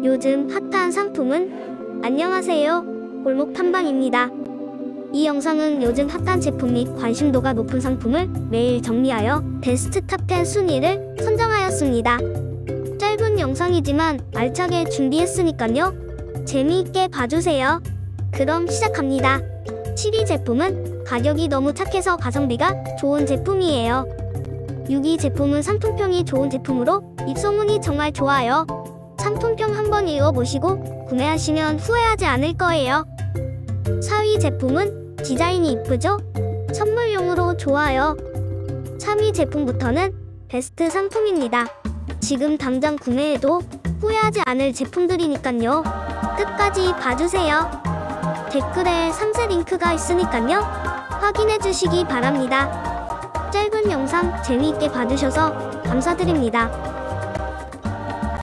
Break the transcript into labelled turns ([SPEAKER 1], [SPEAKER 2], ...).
[SPEAKER 1] 요즘 핫한 상품은? 안녕하세요, 골목 탐방입니다. 이 영상은 요즘 핫한 제품 및 관심도가 높은 상품을 매일 정리하여 베스트 탑10 순위를 선정하였습니다. 짧은 영상이지만 알차게 준비했으니까요, 재미있게 봐주세요. 그럼 시작합니다. 7위 제품은 가격이 너무 착해서 가성비가 좋은 제품이에요. 6위 제품은 상품평이 좋은 제품으로 입소문이 정말 좋아요. 상품평 한번 읽어보시고 구매하시면 후회하지 않을 거예요. 4위 제품은 디자인이 이쁘죠? 선물용으로 좋아요. 3위 제품부터는 베스트 상품입니다. 지금 당장 구매해도 후회하지 않을 제품들이니깐요. 끝까지 봐주세요. 댓글에 상세 링크가 있으니깐요, 확인해 주시기 바랍니다. 짧은 영상 재미있게 봐주셔서 감사드립니다.